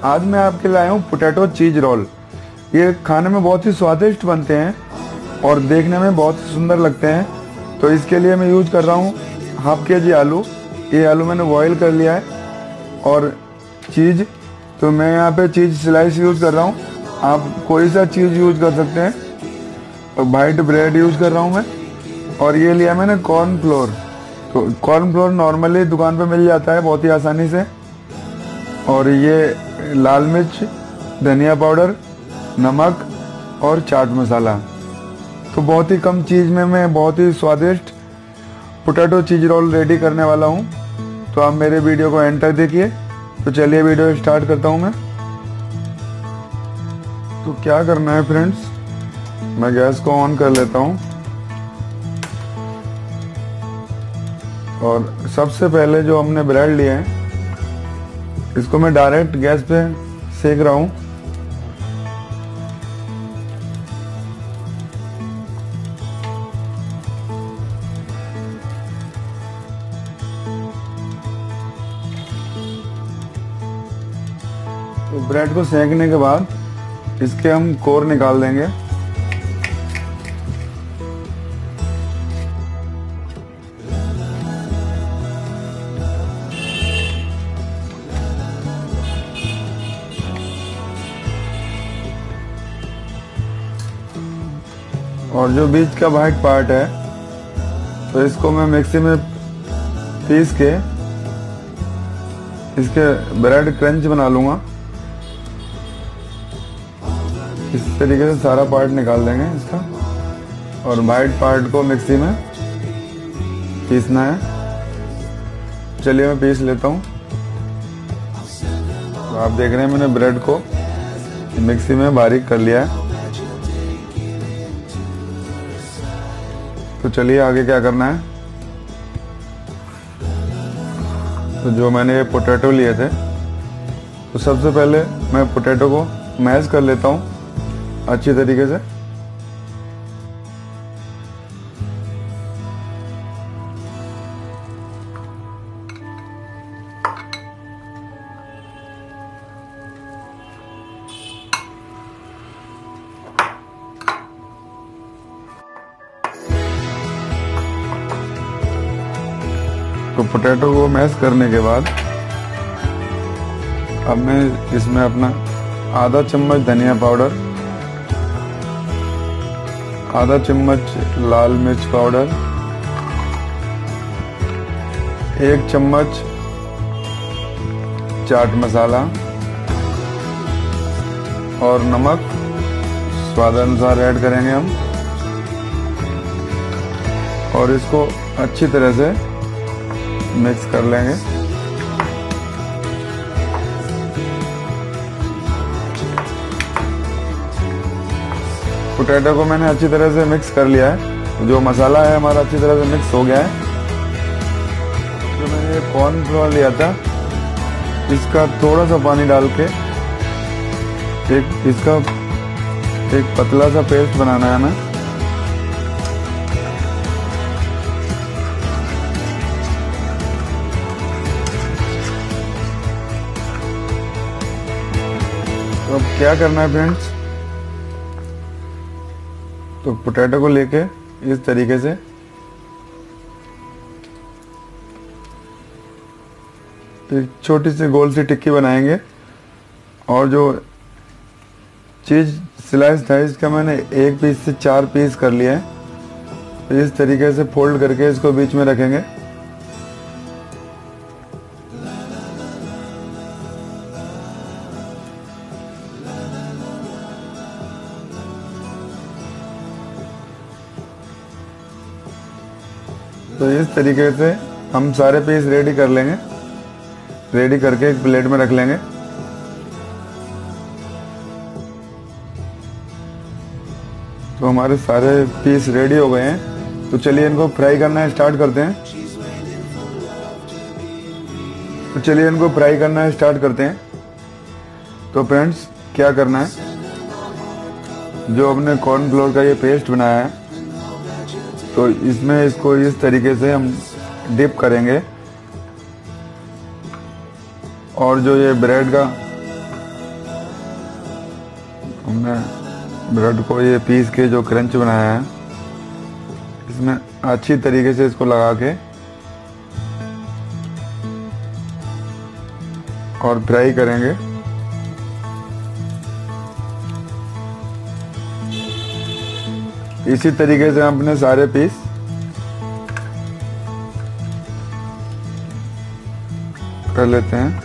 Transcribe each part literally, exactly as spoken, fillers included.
आज मैं आपके लाया हूँ पोटैटो चीज रोल। ये खाने में बहुत ही स्वादिष्ट बनते हैं और देखने में बहुत ही सुंदर लगते हैं। तो इसके लिए मैं यूज कर रहा हूँ हाफ के जी आलू। ये आलू मैंने बॉईल कर लिया है। और चीज़, तो मैं यहाँ पे चीज़ स्लाइस यूज़ कर रहा हूँ, आप कोई सा चीज़ यूज कर सकते हैं। और वाइट ब्रेड यूज़ कर रहा हूँ मैं। और ये लिया मैंने कॉर्न फ्लोर। तो कॉर्न फ्लोर नॉर्मली दुकान पे मिल जाता है बहुत ही आसानी से। और ये लाल मिर्च, धनिया पाउडर, नमक और चाट मसाला। तो बहुत ही कम चीज़ में मैं बहुत ही स्वादिष्ट पोटैटो चीज रोल रेडी करने वाला हूँ। तो आप मेरे वीडियो को एंड तक देखिए। तो चलिए वीडियो स्टार्ट करता हूँ मैं। तो क्या करना है फ्रेंड्स, मैं गैस को ऑन कर लेता हूँ। और सबसे पहले जो हमने ब्रेड लिए हैं इसको मैं डायरेक्ट गैस पे सेक रहा हूँ। तो ब्रेड को सेकने के बाद इसके हम कोर निकाल देंगे। और जो बीच का वाइट पार्ट है तो इसको मैं मिक्सी में पीस के इसके ब्रेड क्रंच बना लूँगा। इस तरीके से सारा पार्ट निकाल देंगे इसका। और वाइट पार्ट को मिक्सी में पीसना है। चलिए मैं पीस लेता हूँ। तो आप देख रहे हैं मैंने ब्रेड को मिक्सी में बारीक कर लिया है। तो चलिए आगे क्या करना है। तो जो मैंने ये पोटैटो लिए थे तो सबसे पहले मैं पोटैटो को मैश कर लेता हूँ अच्छी तरीके से। तो पोटैटो को मैश करने के बाद अब मैं इसमें अपना आधा चम्मच धनिया पाउडर, आधा चम्मच लाल मिर्च पाउडर, एक चम्मच चाट मसाला और नमक स्वादानुसार ऐड करेंगे हम। और इसको अच्छी तरह से मिक्स कर लेंगे। पोटैटो को मैंने अच्छी तरह से मिक्स कर लिया है। जो मसाला है हमारा अच्छी तरह से मिक्स हो गया है। जो मैंने ये कॉर्न फ्लोर लिया था इसका थोड़ा सा पानी डाल के एक इसका एक पतला सा पेस्ट बनाना है हमें। तो अब क्या करना है फ्रेंड्स, तो पोटैटो को लेके इस तरीके से एक छोटी सी गोल सी टिक्की बनाएंगे। और जो चीज स्लाइस था इसका मैंने एक पीस से चार पीस कर लिया है। तो इस तरीके से फोल्ड करके इसको बीच में रखेंगे। तो इस तरीके से हम सारे पीस रेडी कर लेंगे। रेडी करके एक प्लेट में रख लेंगे। तो हमारे सारे पीस रेडी हो गए हैं। तो चलिए इनको फ्राई करना स्टार्ट करते हैं। तो चलिए इनको फ्राई करना स्टार्ट करते हैं। तो फ्रेंड्स क्या करना है, जो हमने कॉर्न फ्लोर का ये पेस्ट बनाया है तो इसमें इसको इस तरीके से हम डिप करेंगे। और जो ये ब्रेड का मैंने ब्रेड को ये पीस के जो क्रंच बनाया है, इसमें अच्छी तरीके से इसको लगा के और फ्राई करेंगे। इसी तरीके से हम अपने सारे पीस कर लेते हैं।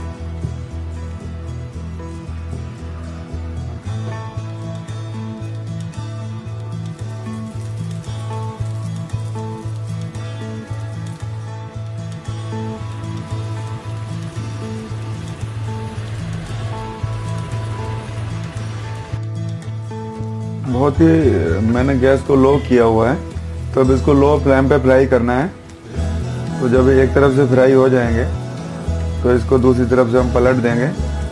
बहुत ही मैंने गैस को लो किया हुआ है, तो अब इसको लो फ्लेम पे फ्राई करना है। तो जब एक तरफ से फ्राई हो जाएंगे तो इसको दूसरी तरफ से हम पलट देंगे।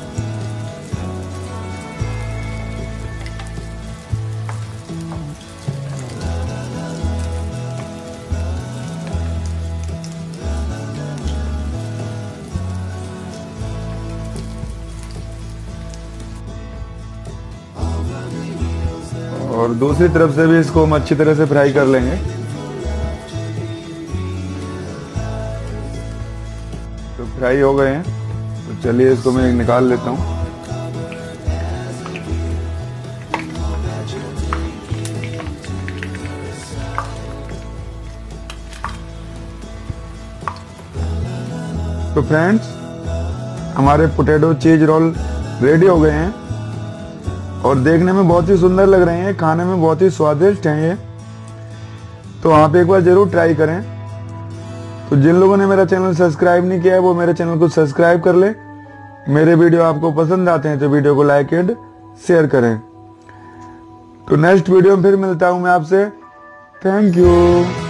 और दूसरी तरफ से भी इसको हम अच्छी तरह से फ्राई कर लेंगे। तो फ्राई हो गए हैं, तो चलिए इसको मैं निकाल लेता हूं। तो फ्रेंड्स, हमारे पोटैटो चीज रोल रेडी हो गए हैं और देखने में बहुत ही सुंदर लग रहे हैं, खाने में बहुत ही स्वादिष्ट हैं ये। तो आप एक बार जरूर ट्राई करें। तो जिन लोगों ने मेरा चैनल सब्सक्राइब नहीं किया है वो मेरे चैनल को सब्सक्राइब कर ले। मेरे वीडियो आपको पसंद आते हैं तो वीडियो को लाइक एंड शेयर करें। तो नेक्स्ट वीडियो में फिर मिलता हूं मैं आपसे। Thank you.